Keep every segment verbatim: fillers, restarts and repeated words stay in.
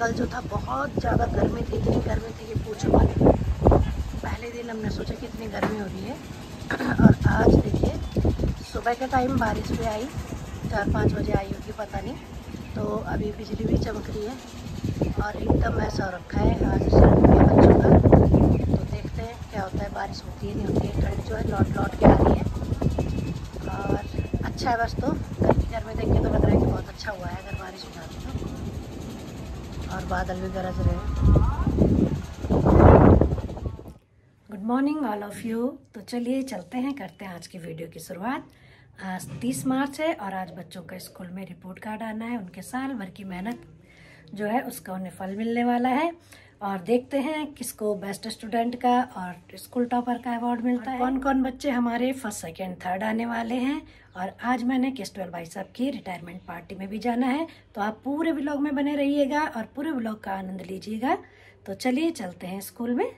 कल जो था बहुत ज़्यादा गर्मी थी, इतनी गर्मी थी कि पूछो मत। पहले दिन हमने सोचा कि इतनी गर्मी हो रही है और आज देखिए सुबह के टाइम बारिश भी आई, चार पाँच बजे आई होगी पता नहीं। तो अभी बिजली भी चमक रही है और एकदम ऐसा रखा है आज सर्दी है बच्चों का। तो देखते हैं क्या होता है, बारिश होती है नहीं होती है। ठंड जो है लौट लौट के आ रही है और अच्छा है। बस तो घर की घर में देख के तो लग रहा है कि बहुत अच्छा हुआ है अगर बारिश हो जाती तो। और बादल भी गरज रहे हैं। Good morning all of you. तो चलिए चलते हैं, करते हैं आज की वीडियो की शुरुआत। आज तीस मार्च है और आज बच्चों का स्कूल में रिपोर्ट कार्ड आना है। उनके साल भर की मेहनत जो है उसका उन्हें फल मिलने वाला है। और देखते हैं किसको बेस्ट स्टूडेंट का और स्कूल टॉपर का अवार्ड मिलता है। कौन कौन बच्चे हमारे फर्स्ट सेकेंड थर्ड आने वाले हैं। और आज मैंने केस्टुअल भाई साहब की रिटायरमेंट पार्टी में भी जाना है। तो आप पूरे व्लॉग में बने रहिएगा और पूरे व्लॉग का आनंद लीजिएगा। तो चलिए चलते हैं स्कूल में।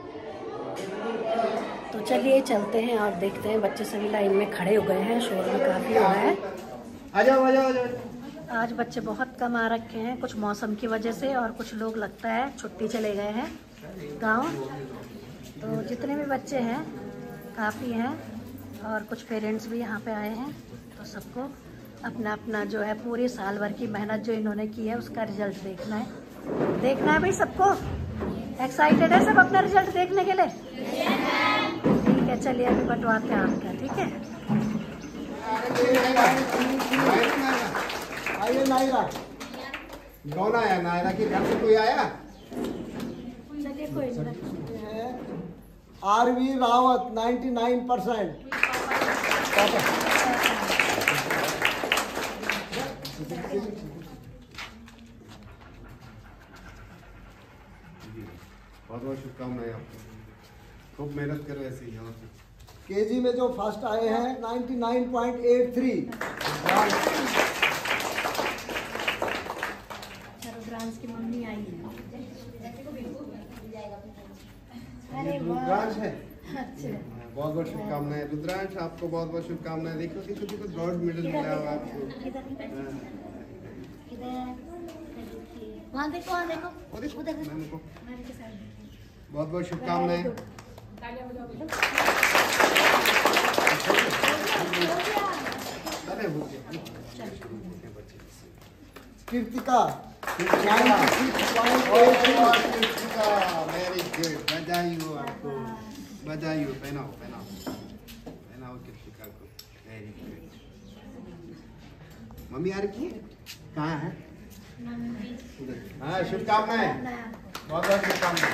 तो चलिए चलते हैं और देखते हैं। बच्चे सभी लाइन में खड़े हो गए हैं, शोर भी काफ़ी हो रहा है। आ जाओ आ जाओ आ जाओ। आज बच्चे बहुत कम आ रखे हैं, कुछ मौसम की वजह से, और कुछ लोग लगता है छुट्टी चले गए हैं गांव। तो जितने भी बच्चे हैं काफ़ी हैं और कुछ पेरेंट्स भी यहाँ पे आए हैं। तो सबको अपना अपना जो है पूरे साल भर की मेहनत जो इन्होंने की है उसका रिजल्ट देखना है। देखना है भाई सबको। एक्साइटेड है सब अपना रिजल्ट देखने के लिए? ठीक है, चलिए अभी बंटवाते हैं आपका। ठीक है, आइए नायरा। कौन आया? नायरा के घर से कोई आया? चलिए कोई नहीं। R V Rawat ninety nine percent. बहुत बहुत शुभकामनाएं आपको, खूब मेहनत करो ऐसे ही। यहाँ केजी में जो फर्स्ट आए हैं ninety nine point eight three. Rudransh की मम्मी आई है। रुद्रांश है। अच्छा, बहुत बहुत शुभकामनाएं रुद्रांश, आपको बहुत बहुत शुभकामनाएं। देखो देखो देखो गोल्ड मेडल मिला हुआ आपको। वहाँ देखो, वहाँ देखो, वो देखो, उधर देखो। मैम को बहुत बहुत शुभकामनाएं। अरे हो गया। कृतिका वेरी गुड, बधाई हो आपको, बधाई हो। पहनाओ पहनाओ पहनाओ कृतिका को। Very good. मम्मी आ रही है? कहाँ है? हाँ, शुभकामनाएं, बहुत बहुत शुभकामनाएं।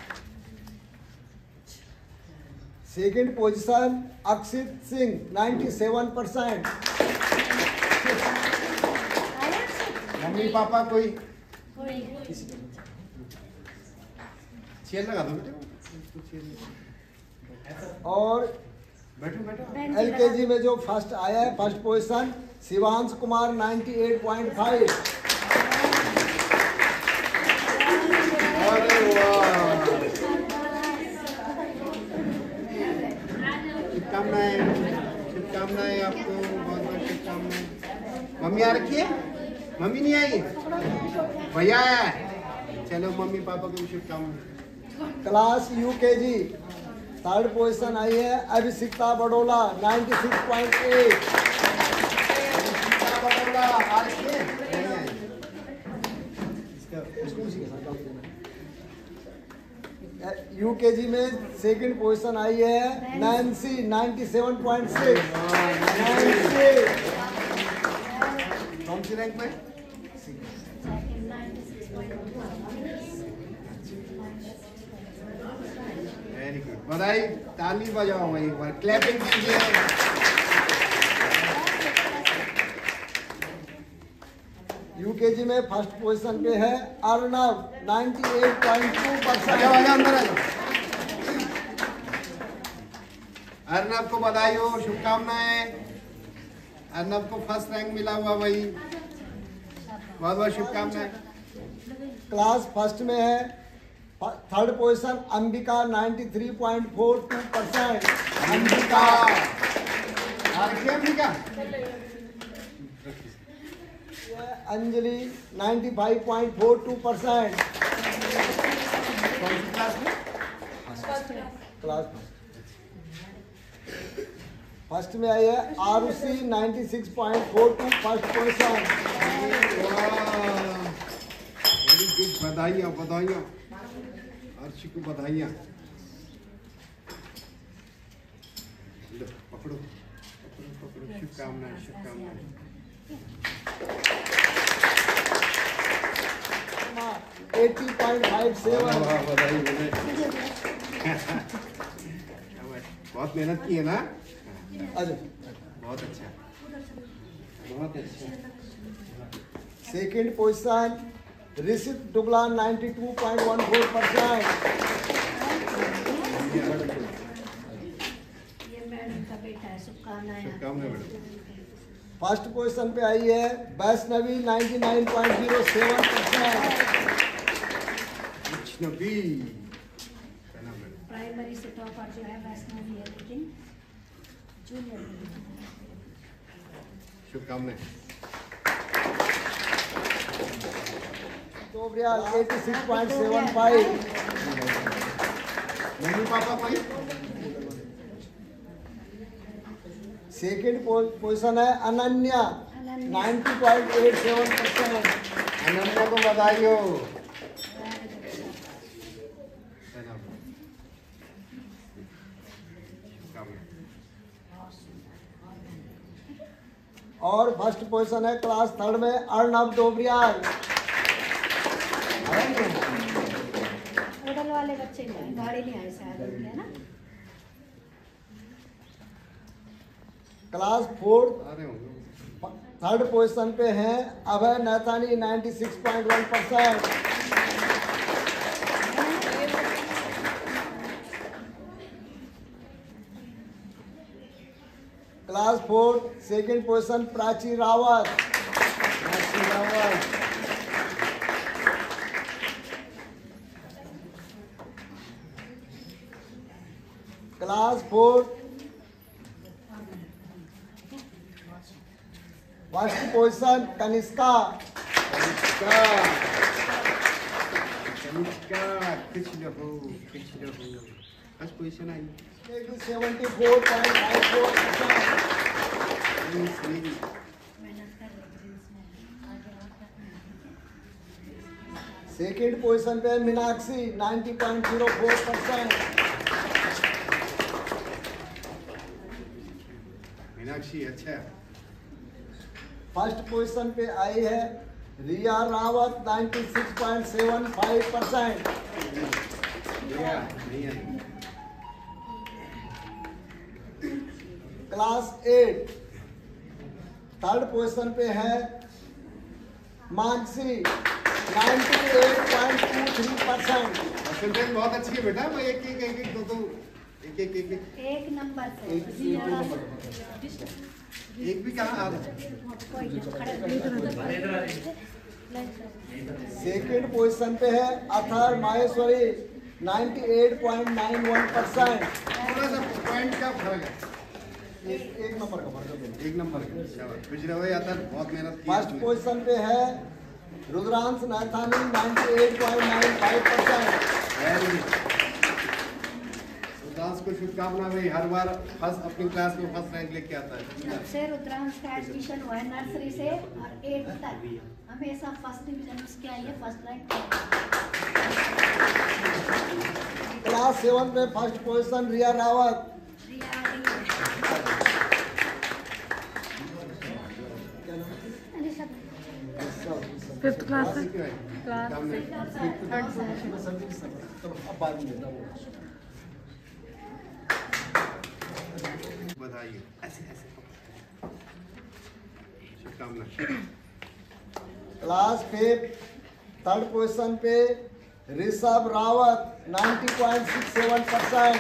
Second position Akshit Singh ninety seven percent. Mummy papa कोई चेयर लगा दो बेटे। और बैठो बैठो। एलकेजी में जो फर्स्ट आया है first position Shivansh Kumar ninety eight point five. अरे वाह, शुभकामनाएं, शुभकामनाएं आपको, बहुत बहुत शुभकामनाएं। मम्मी आ रखी है? मम्मी नहीं आई? भैया आया है। चलो मम्मी पापा को भी शुभकामनाएं। क्लास यूकेजी थर्ड पोजीशन आई है Abhishikta Badola ninety six point eight. UKG में सेकंड पोजीशन आई है Nancy ninety seven point six. कौन सी रैंक में? वेरी गुड, बधाई। ताली बजाओ एक बार, क्लैपिंग कीजिए। यूकेजी में फर्स्ट पोजीशन पे है Arnav ninety eight point two percent. अंदर आ जाओ। अर्नब को बधाई हो, शुभकामनाएं। अर्नब को फर्स्ट रैंक मिला हुआ भाई, बहुत बहुत शुभकामनाएं। क्लास फर्स्ट में है third position Ambika ninety three point four two percent. Ambika, Ambika Anjali ninety five point four two percent. कौन सी क्लास में? क्लास फर्स्ट में आई है Arushi ninety six point four two first position. Very good, बधाइयाँ बधाइयाँ अर्शी को बधाइयाँ। लो पकड़ो पकड़ो पकड़ो, शुभकामनाएं शुभकामनाएं। Eighty point five seven. बधाई बधाई। बहुत मेहनत की है ना। अच्छा, बहुत अच्छा बहुत अच्छा। Second position Rishit Dugla ninety two point one four percent. ये मैडम का बेटा है, शुभकामनाएं। शुभकामनाएं मैडम। फर्स्ट पोजीशन पे आई है Vaishnavi ninety nine point zero seven percent. Vaishnavi प्रणाम मैडम। प्राइमरी से टॉपर जो है वैष्णवी है, लेकिन जूनियर शुभकामनाएं। तो भैया eighty six point seven five. Mummy papa कोई? सेकेंड पोजीशन है Ananya ninety point eight seven percent. Ananya को बधाई हो। प्रणाम। शुभकामनाएं। और फर्स्ट पोजीशन है क्लास थर्ड में अर्णव डोबरियाल। होटल वाले बच्चे नहीं आए, गाड़ी नहीं आई शायद उनकी, है ना। क्लास फोर्थ आ रहे होंगे। थर्ड पोजीशन पे हैं Abhay Naithani ninety six point one percent. Class fourth second position Prachi Rawat. Prachi Rawat class fourth first position Kanishka. Kanishka Kanishka कुछ रहो कुछ रहो। फर्स्ट पोजीशन आई। Seventy four point five four percent. Second position पे Meenakshi ninety point zero four percent. Meenakshi अच्छा। फर्स्ट पोजीशन पे आई है Riya Rawat ninety six point seven five percent. Riya नहीं आई। क्लास एट थर्ड पोजीशन पे है Mansi ninety eight point two three percent. Percentage बहुत अच्छी है बेटा। मैं एक एक एक एक दो दो एक एक एक एक एक नंबर से एक भी कहाँ आ रहा है? सेकेंड पोजीशन पे है Athar Maheshwari ninety eight point nine one percent. थोड़ा सा पॉइंट का फर्क है। एक एक नंबर का फर्क है। एक नंबर का। शाबाश। पिछले हुए आता बहुत मेहनत की। फर्स्ट पोजीशन पे है Rudransh Naithani ninety eight point nine five percent. Rudransh को शुभकामना भाई। हर बार फर्स्ट अपनी क्लास में फर्स्ट रैंक लेके आता है। जब से रुद्रांश का एडमिशन हुआ है नर्सरी से और एट तक हमेशा फर्स्ट डिवीजन उसके आई है, फर्स्ट रैंक। क्लास सेवन में first position Riya Rawat. Riya fifth class class में क्यों आई? क्लास अब बाद में देता हूँ। बधाई हो। ऐसे ऐसे शुभकामना। क्लास फिफ्थ थर्ड पोजीशन पे Rishabh Rawat ninety point six seven percent.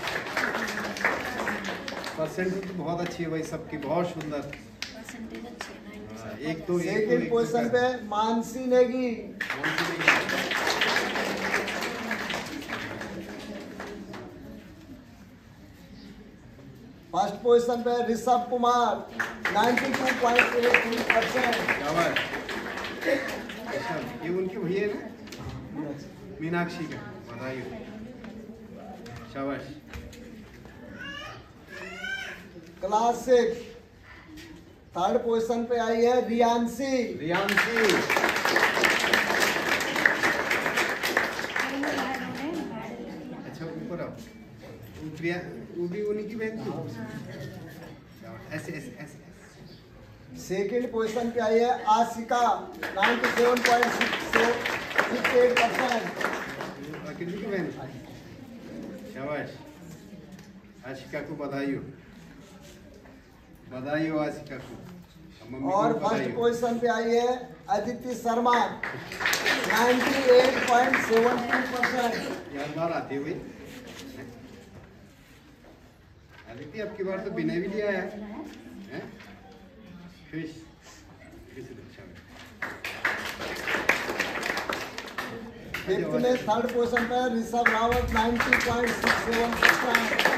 Percentage तो बहुत अच्छी है भाई सबकी। बहुत सुंदर। परसेंटेज अच्छे है, हाँ, एक तो एक तो सेकेंड एक पोजीशन तो पे मानसी नेगी। फर्स्ट पोजीशन पे Rishabh Kumar ninety two point eight three percent. शाबाश। अच्छा, ये उनके भैया है ना, मीनाक्षी का, बधाई हो, शाबाश। क्लास सिक्स थर्ड पोजीशन पे आई है रियांशी। रियांशी, अच्छा ऊपर आओ, वो प्रिया, वो भी उन्हीं की बहन थी। ऐसे ऐसे ऐसे। सेकंड पोजीशन पे आई है Ashika ninety seven point six eight percent. कितनी की बहन? शाबाश, आशिका को बधाई हो, बधाई हो आशिका को। मम्मी और को बधाई फर्स्ट हो। पोजीशन पे आई है Aditi Sharma ninety eight point seven two percent. यार बार आती है भाई। अदिति अब की बार तो बिना भी लिया है, हैं? खुश, खुश रहो, शाबाश। फिफ्थ में थर्ड पोजीशन पे Rishabh Rawat ninety point six seven percent.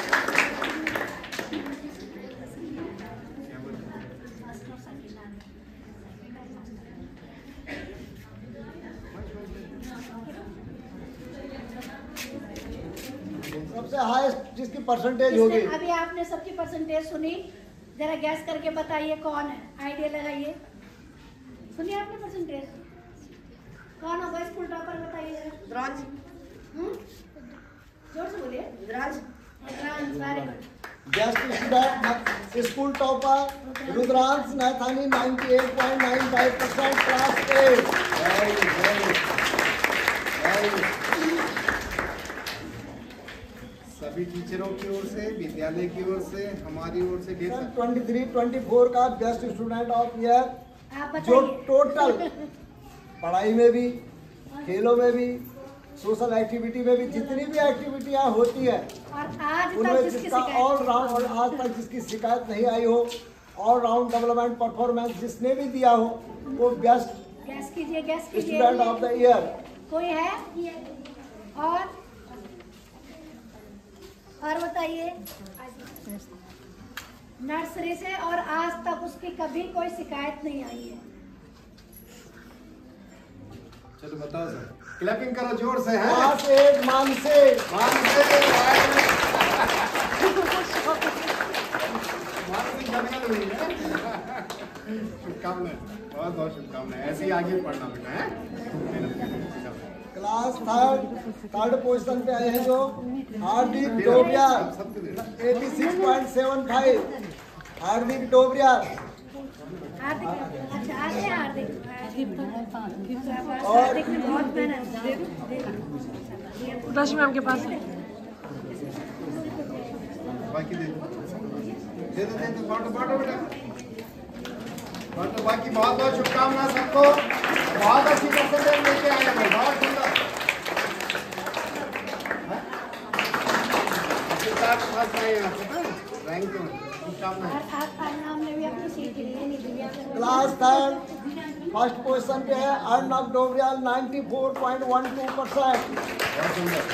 क्या बोल- सबसे हाईएस्ट जिसकी परसेंटेज होगी। इसने- अभी आपने सबकी परसेंटेज सुनी, जरा गैस करके बताइए कौन है, आइडिया लगाइए। सुनिए आपने परसेंटेज, कौन होगा स्कूल टॉपर, बताइए जरा। रुद्रांश। हम्म? जोर से बोलिए। Rudransh. Rudransh, very good. Best student school topper Rudransh Naithani ninety eight point nine five percent class eight. Very very very सभी टीचरों की ओर से, विद्यालय की ओर से, हमारी ओर से ढेर सारा- ट्वेंटी थ्री ट्वेंटी फोर का बेस्ट स्टूडेंट ऑफ ईयर, आप जो बताइए। टोटल पढ़ाई में भी, खेलों में भी, सोशल एक्टिविटी में भी जितनी भी एक्टिविटियां होती है और आज तक उनमें जिसकी जिसका शिकायत- ऑल राउंड और आज तक जिसकी शिकायत नहीं आई हो, ऑल राउंड डेवलपमेंट परफॉर्मेंस जिसने भी दिया हो, वो बेस्ट गैस कीजिए, गैस कीजिए। Student of the year. कोई है? और और बताइए। नर्सरी से और आज तक उसकी कभी कोई शिकायत नहीं आई है। चलो बताओ सर, क्लैपिंग करो जोर से, है क्लास एट मानसे। मानसिक मानसिक जंगल हुई है। शुभकामनाएं, बहुत बहुत शुभकामनाएं, ऐसे ही आगे पढ़ना बेटा, है मेहनत करना। चलो। क्लास थर्ड थर्ड पोजीशन पे आए हैं जो हार्दिक डोबरियाल सबको दे दो। Eighty six point seven five. Hardik Dobriyal Hardik, अच्छा आते हैं हार्दिक। और- हार्दिक ने बहुत मेहनत। रश्मि मैम के पास है। बाकी दे दो दे दो दे दो बांटो बांटो बेटा, बांटो। बाकी बहुत बहुत शुभकामनाएं सबको, बहुत अच्छी परसेंटेज लेके आए हैं, बहुत सुंदर। आपके साथ फर्स्ट आए हैं आप, पता है? रैंक में शुभकामनाएं। और आज आज हमने भी अपनी सीट ली है, नहीं दिया। क्लास थर्ड फर्स्ट पोजीशन पे है Arnab Dobriyal ninety four point one two percent. बहुत सुंदर,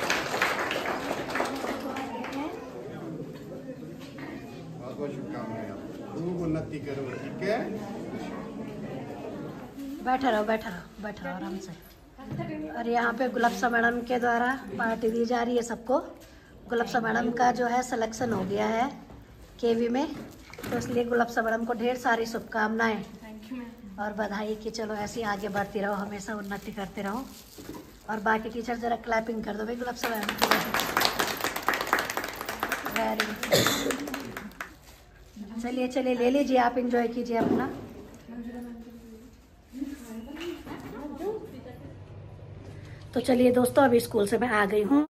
बहुत बहुत शुभकामनाएं आपको, खूब उन्नति करो, ठीक है? बैठा रहो, बैठा रहो, बैठा रहो आराम से। और यहाँ पे गुलाबसा मैडम के द्वारा पार्टी दी जा रही है सबको। गुलाबसा मैडम का जो है सिलेक्शन हो गया है केवी में, तो इसलिए गुलाबसा मैडम को ढेर सारी शुभकामनाएं और बधाई कि चलो ऐसे ही आगे बढ़ती रहो, हमेशा उन्नति करते रहो। और बाकी टीचर जरा क्लैपिंग कर दो भाई गुलाबसा मैडम की। Very good. चलिए चलिए ले लीजिए, आप इंजॉय कीजिए अपना। तो चलिए दोस्तों, अभी स्कूल से मैं आ गई हूँ।